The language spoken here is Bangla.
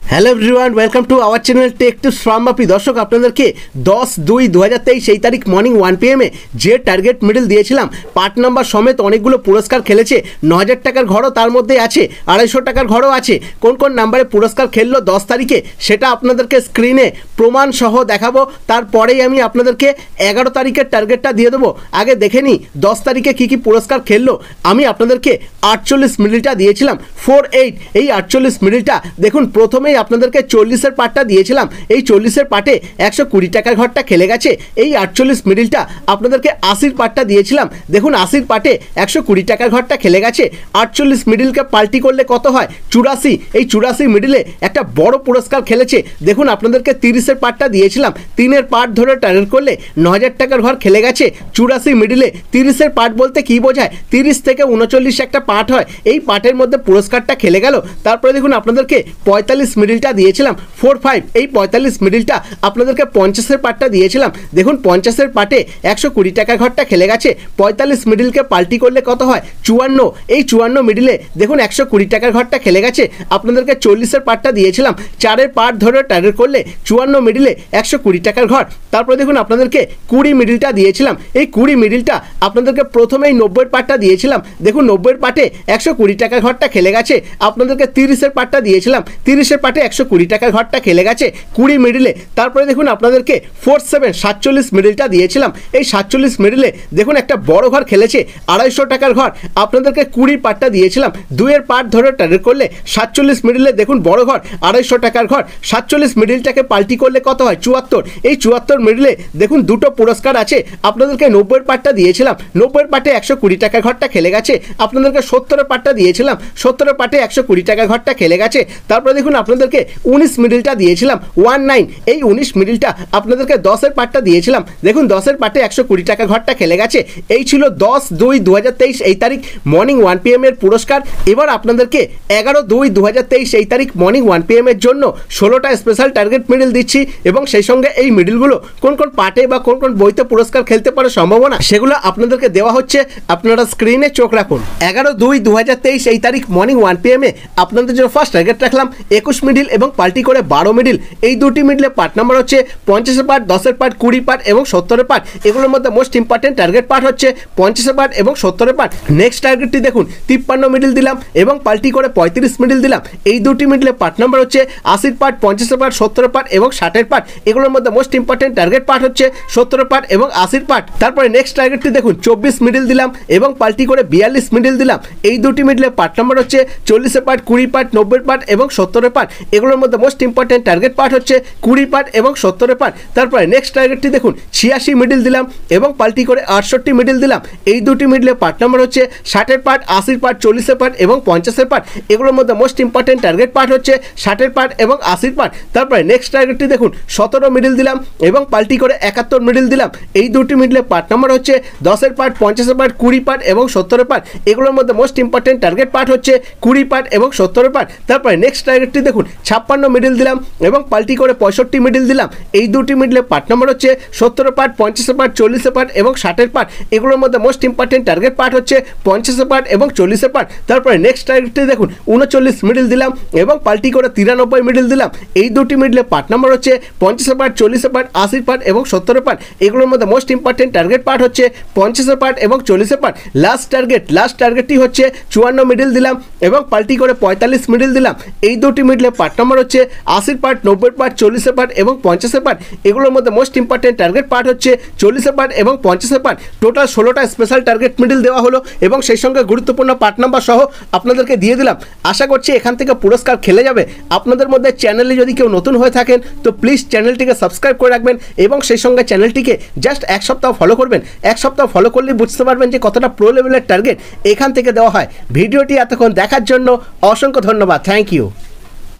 Hello everyone, welcome to our channel tech to শ্রামবাপি। দর্শক, আপনাদেরকে 10/2/2023 এই তারিখ মর্নিং 1 PM যে টার্গেট মিডল দিয়েছিলাম পার্ট নাম্বার সমেত অনেকগুলো পুরস্কার খেলেছে। 9,000 টাকার ঘরও তার মধ্যে আছে, 250 টাকার ঘরও আছে। কোন কোন নাম্বারে পুরস্কার খেললো 10 তারিখে সেটা আপনাদেরকে স্ক্রিনে প্রমাণ সহ দেখাবো। তারপরেই আমি আপনাদেরকে 11 তারিখের টার্গেটটা দিয়ে দেবো। আগে দেখে নিই 10 তারিখে কী কী পুরস্কার খেললো। আমি আপনাদেরকে 48 মিডলটা দিয়েছিলাম 48। এই 48 মিডলটা দেখুন, প্রথমেই আপনাদেরকে 40-এর পার্টটা দিয়েছিলাম। এই 40-এর পার্টে 120 টাকার ঘরটা খেলে গেছে। এই 48 মিডলটা আপনাদেরকে 80-র পার্টটা দিয়েছিলাম। দেখুন 80-র পার্টে 120 টাকার ঘরটা খেলে গেছে। 48 মিডলকে পাল্টি করলে কত হয়? 84। এই 84 মিডলে একটা বড় পুরস্কার খেলেছে। দেখুন আপনাদেরকে 30-এর পার্টটা দিয়েছিলাম, 3-এর পার্ট ধরে টার্গেট করলে 9,000 টাকার ঘর খেলে গেছে। 84 মিডলে 30-এর পার্ট বলতে কী বোঝায়? 30 থেকে 39 একটা পার্ট হয়। এই পার্টের মধ্যে পুরস্কারটা খেলে গেল। তারপরে দেখুন আপনাদেরকে 45 মিডলটা দিয়েছিলাম 45। এই 45 মিডলটা আপনাদেরকে 50-এর পার্টটা দিয়েছিলাম। দেখুন 50-এর পার্টে 120 টাকার ঘরটা খেলে গেছে। 45 মিডলকে পাল্টি করলে কত হয়? 54। এই 54 মিডলে দেখুন 120 টাকার ঘরটা খেলে গেছে। আপনাদেরকে 40-এর পার্টটা দিয়েছিলাম, 4-এর পার্ট ধরে টার্গেট করলে 54 মিডলে 120 টাকার ঘর। তারপরে দেখুন আপনাদেরকে 20 মিডলটা দিয়েছিলাম। এই 20 মিডলটা আপনাদেরকে প্রথমেই 90-এর পার্টটা দিয়েছিলাম। দেখুন 90-এর পার্টে 120 টাকার ঘরটা খেলে গেছে। আপনাদেরকে 30-এর পার্টটা দিয়েছিলাম, 30-এর পার্টে 120 টাকার ঘরটা খেলে গেছে 20 মিডলে। তারপরে দেখুন আপনাদেরকে 47 মিডলটা দিয়েছিলাম। এই 47 মিডলে দেখুন একটা বড় ঘর খেলেছে 250 টাকার ঘর। আপনাদেরকে 20 পার্টটা দিয়েছিলাম, 2-এর পার্ট ধরে টার্গেট করলে 47 মিডলে দেখুন বড় ঘর 250 টাকার ঘর। 47 মিডলটাকে পাল্টি করলে কত হয়? 74। এই 74 মিডলে দেখুন দুটো পুরস্কার আছে। আপনাদেরকে 90-এর পার্টটা দিয়েছিলাম, 90-এর পার্টে 120 টাকার ঘরটা খেলে গেছে। আপনাদেরকে 70-এর পার্টটা দিয়েছিলাম, 70-এর পার্টে 120 টাকার ঘরটা খেলে গেছে। তারপরে দেখুন আপনাদেরকে 19 মিডলটা দিয়েছিলাম 19। এই 19 মিডলটা আপনাদেরকে 10-এর পার্টটা দিয়েছিলাম। দেখুন 10-এর পার্টে 120 টাকা ঘরটা খেলে গেছে। এই ছিল 10/2/2023 এই তারিখ মর্নিং 1 PM এর পুরস্কার। এবার আপনাদেরকে 11/2/2023 এই তারিখ মর্নিং 1 PM এর জন্য 16টা স্পেশাল টার্গেট মিডল দিচ্ছি, এবং সেই সঙ্গে এই মিডলগুলো কোন কোন পার্টে বা কোন কোন বইতে পুরস্কার খেলতে পারে সম্ভাবনা সেগুলো আপনাদেরকে দেওয়া হচ্ছে। আপনারা স্ক্রিনে চোখ রাখুন। 11/2/2023 এই তারিখ মর্নিং 1 PM আপনাদের জন্য ফার্স্ট টার্গেট রাখলাম 21 মিডল এবং পাল্টি করে 12 মিডল। এই দুটি মিডলে পার্ট নাম্বার হচ্ছে 50-এর পার্ট, 10-এর পার্ট, 20 পার্ট এবং 70-এর পার্ট। এগুলোর মধ্যে মোস্ট ইম্পর্টেন্ট টার্গেট পার্ট হচ্ছে 50-এর পার্ট এবং 70-এর পার্ট। নেক্সট টার্গেটটি দেখুন 53 মিডল দিলাম এবং পাল্টি করে 35 মিডল দিলাম। এই দুটি মিডলে পার্ট নাম্বার হচ্ছে 80-এর পার্ট, 50-এর পার্ট, 70-এর পার্ট এবং 60-এর পার্ট। এগুলোর মধ্যে মোস্ট ইম্পর্টেন্ট টার্গেট পার্ট হচ্ছে 70-এর পার্ট এবং 80-এর পার্ট। তারপরে নেক্সট টার্গেটটি দেখুন 24 মিডল দিলাম এবং পাল্টি করে 42 মিডল দিলাম। এই দুটি মিডলে পার্ট নাম্বার হচ্ছে 40-এর পার্ট, 20 পার্ট, 90-এর পার্ট এবং 70-এর পার্ট। এগুলোর মধ্যে মোস্ট ইম্পর্টেন্ট টার্গেট পার্ট হচ্ছে 20 পার্ট এবং 70-এর পার্ট। তারপরে নেক্সট টার্গেটটি দেখুন 86 মিডল দিলাম এবং পাল্টি করে 68 মিডল দিলাম। এই দুটি মিডলে পার্ট নাম্বার হচ্ছে 60-এর পার্ট, 80-এর পার্ট, 40-এর পার্ট এবং 50-এর পার্ট। এগুলোর মধ্যে মোস্ট ইম্পর্টেন্ট টার্গেট পার্ট হচ্ছে 60-এর পার্ট এবং 80-এর পার্ট। তারপরে নেক্সট টার্গেটটি দেখুন 17 মিডল দিলাম এবং পাল্টি করে 71 মিডল দিলাম। এই দুটি মিডলে পার্ট নাম্বার হচ্ছে 10-এর পার্ট, 50-এর পার্ট, 20 পার্ট এবং 70-এর পার্ট। এগুলোর মধ্যে মোস্ট ইম্পর্টেন্ট টার্গেট পার্ট হচ্ছে 20 পার্ট এবং 70-এর পার্ট। তারপরে নেক্সট টার্গেটটি দেখুন 56 মিডল দিলাম এবং পাল্টি করে 65 মিডল দিলাম। এই দুটি মিডলে পার্ট নাম্বার হচ্ছে 70-এর পার্ট, 50-এর পার্ট, 40-এর পার্ট এবং 60-এর পার্ট। এগুলোর মধ্যে মোস্ট ইম্পর্টেন্ট টার্গেট পার্ট হচ্ছে 50-এর পার্ট এবং 40-এর পার্ট। তারপরে নেক্সট টার্গেটটি দেখুন 39 মিডল দিলাম এবং পাল্টি করে 93 মিডল দিলাম। এই দুটি মিডলে পার্ট নাম্বার হচ্ছে 50-এর পার্ট, 40-এর পার্ট, 80-এর পার্ট এবং 70-এর পার্ট। এগুলোর মধ্যে মোস্ট ইম্পর্টেন্ট টার্গেট পার্ট হচ্ছে 50-এর পার্ট এবং 40-এর পার্ট। লাস্ট টার্গেটটি হচ্ছে 54 মিডল দিলাম এবং পাল্টি করে 45 মিডল দিলাম। এই দুটি মিডলে পার্ট নাম্বার হচ্ছে 80-এর পার্ট, 90-এর পার্ট, 40-এর পার্ট এবং 50-এর পার্ট। এগুলোর মধ্যে মোস্ট ইম্পর্টেন্ট টার্গেট পার্ট হচ্ছে 40-এর পার্ট এবং 50-এর পার্ট। টোটাল 16টা স্পেশাল টার্গেট মিডল দেওয়া হলো এবং সেই সঙ্গে গুরুত্বপূর্ণ পার্ট নাম্বার সহ আপনাদেরকে দিয়ে দিলাম। আশা করছি এখান থেকে পুরস্কার খেলে যাবে। আপনাদের মধ্যে চ্যানেলে যদি কেউ নতুন হয়ে থাকেন তো প্লিজ চ্যানেলটিকে সাবস্ক্রাইব করে রাখবেন এবং সেই সঙ্গে চ্যানেলটিকে জাস্ট এক সপ্তাহ ফলো করবেন। এক সপ্তাহ ফলো করলেই বুঝতে পারবেন যে কতটা প্রো লেভেলের টার্গেট এখান থেকে দেওয়া হয়। ভিডিওটি এতক্ষণ দেখার জন্য অসংখ্য ধন্যবাদ। Thank you.